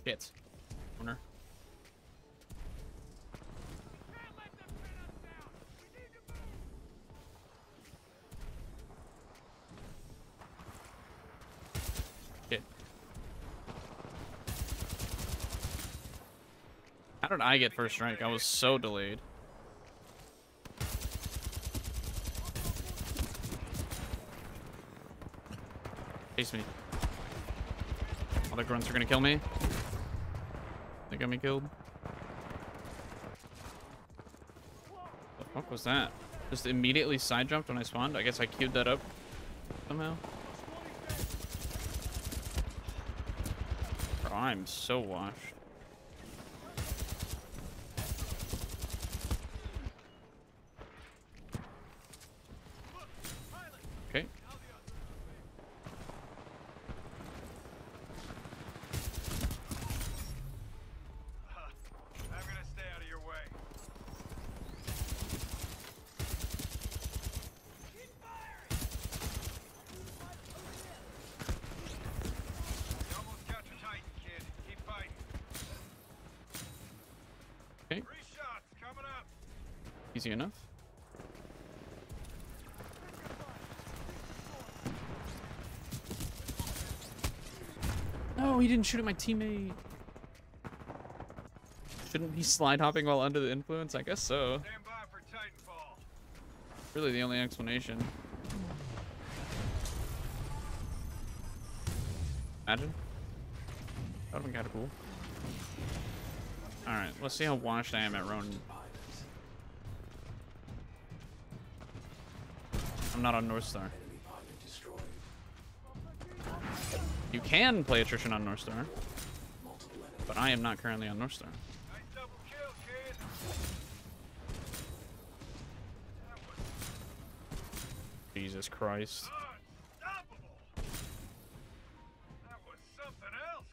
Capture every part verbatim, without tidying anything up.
Shit. Corner. Shit. How did I get first strike? I was so delayed. Chase me. All the grunts are gonna kill me. They got me killed. The fuck was that? Just immediately side jumped when I spawned? I guess I queued that up somehow. Bro, I'm so washed. Okay. Easy enough. No, he didn't shoot at my teammate. Shouldn't he slide hopping while under the influence? I guess so. Stand by for Titanfall. Really the only explanation. Imagine. That would have been kind of cool. Alright, let's see how washed I am at Ronin. I'm not on North Star. You can play attrition on North Star, but I am not currently on North Star. Nice double kill, kid. Jesus Christ. Unstoppable. That was something else,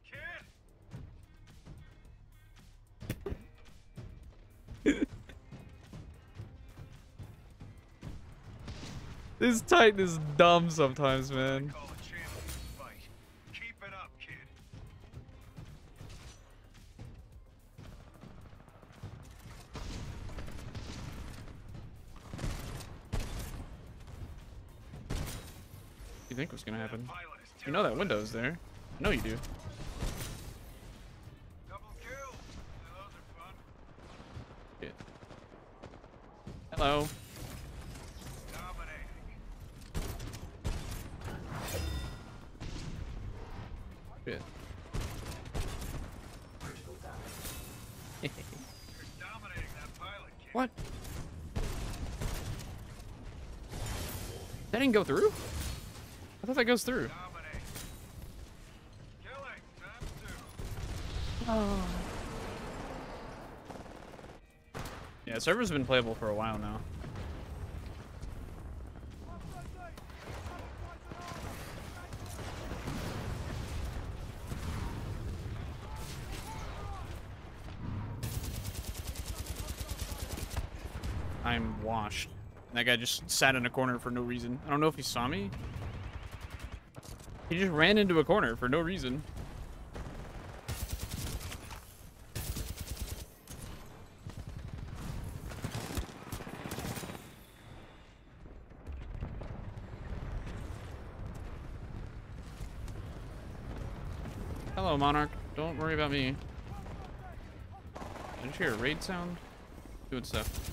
kid. This Titan is dumb sometimes, man. Call a champion fight. Keep it up, kid. What do you think was gonna happen? You know that window's there. I know you do. Double kill. Those are fun. Yeah. Hello. Shit. What? That didn't go through? I thought that goes through. Oh. Yeah, server's been playable for a while now. I'm washed. That guy just sat in a corner for no reason. I don't know if he saw me. He just ran into a corner for no reason. Hello, Monarch. Don't worry about me. Did you hear a raid sound? Doing stuff.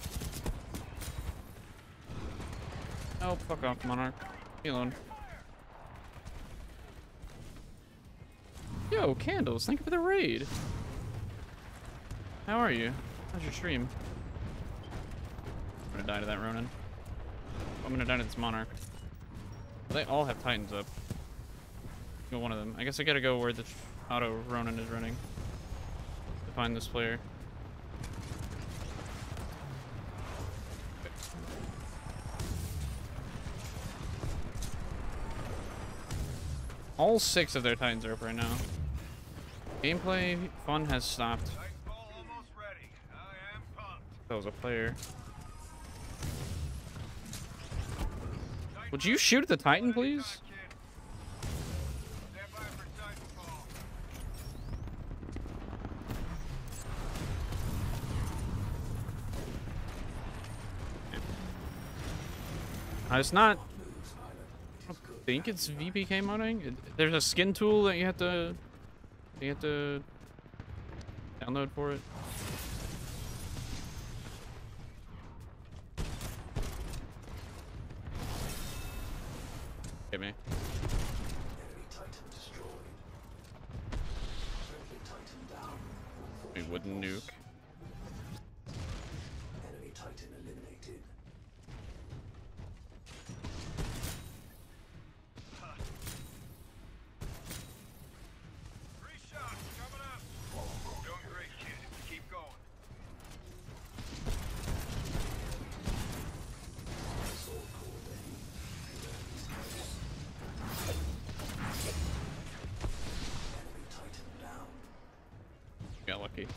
Oh, fuck off, Monarch. Leave me alone. Yo, Candles, thank you for the raid. How are you? How's your stream? I'm gonna die to that Ronin. I'm gonna die to this Monarch. Well, they all have Titans up. Go one of them. I guess I gotta go where the auto Ronin is running to find this player. All six of their Titans are up right now. Gameplay fun has stopped. That was a player. Would you shoot at the Titan, please? it's not. I don't think it's V P K modding. It, there's a skin tool that you have to. You have to download for it. Hit me. A wooden nuke. Enemy Titan eliminated. Three shots coming up. Doing great, kid. Keep going. Enemy Titan down. Got lucky.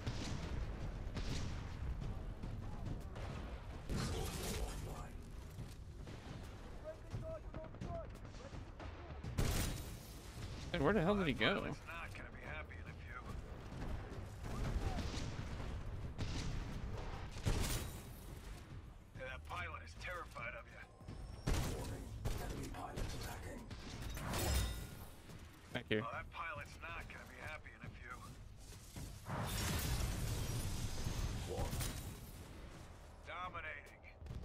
And where the hell did he go? Pilot's not gonna be happy in a few. Yeah, that pilot is terrified of you. Warning. Enemy pilot attacking. Back here. Well, that pilot's not gonna be happy in a few. Dominating.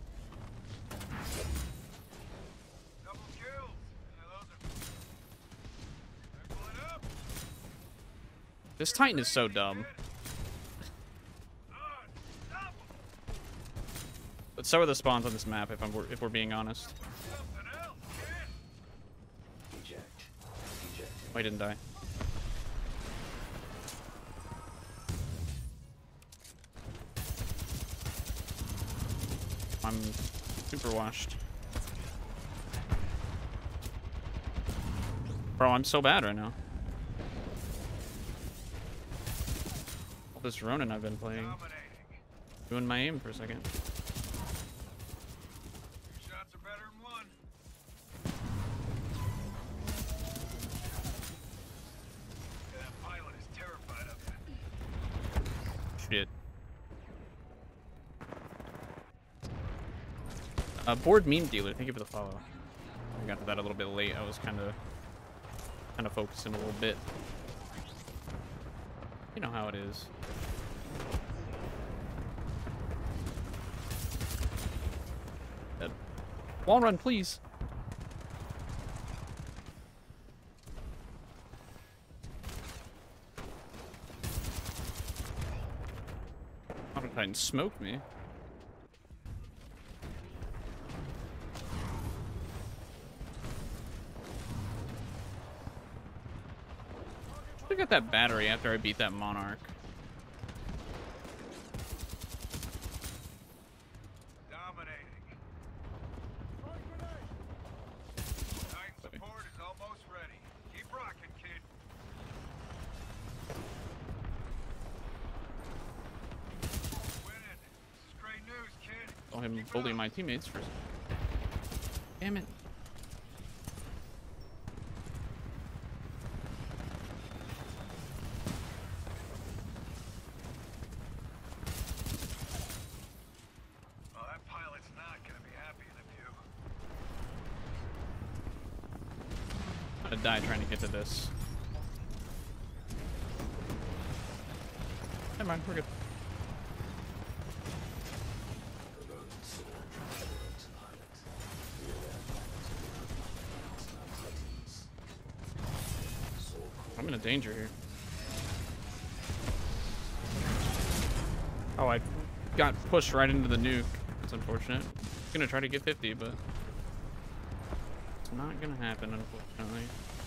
Double kills. Yeah, those are. Circle it up. This Titan is so dumb. Unstoppable. But so are the spawns on this map, if I'm if we're being honest. Something else, kid. Eject. Ejecting. Oh, he didn't die. I'm super washed. Bro, I'm so bad right now. All this Ronin I've been playing. Dominating. Doing my aim for a second. Two shots are better than one. Yeah, that pilot is terrified of you. Shit. Uh, board meme dealer, thank you for the follow. I got to that a little bit late. I was kind of, kind of focusing a little bit. You know how it is. Dead. Wall run, please. Auto Titan smoked me. I got that battery after I beat that Monarch. Dominating. Titan support is almost ready. Keep rocking, kid. Winning. This is great news, kid. Saw him Keep it bully up. my teammates for. Damn it. Well, that pilot's not gonna be happy in a few. I'm gonna die trying to get to this. Never mind, we're good. I'm in a danger here. Oh, I got pushed right into the nuke. That's unfortunate. I'm gonna try to get fifty, but it's not gonna happen, unfortunately.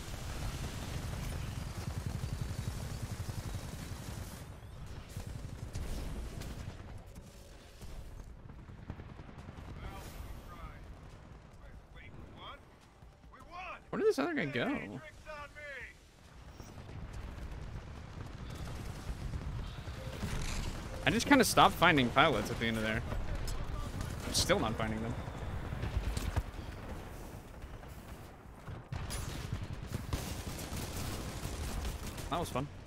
Well, we tried. Wait, wait, what? We won! Where did this other guy go? Hey, drinks on me! I just kind of stopped finding pilots at the end of there. I'm still not finding them. That was fun.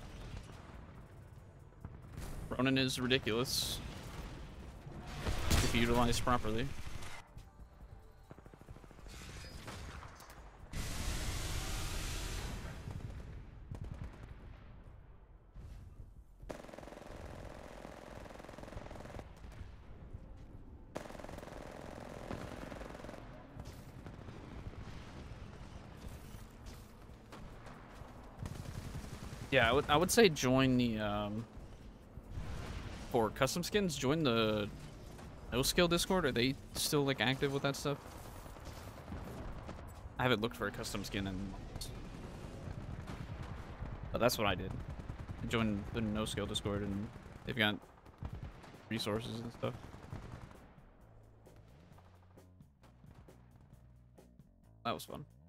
Ronin is ridiculous if utilized properly. Yeah, I would I would say join the um for custom skins, join the no skill Discord. Are they still like active with that stuff? I haven't looked for a custom skin in months. But that's what I did. I joined the no skill Discord and they've got resources and stuff. That was fun.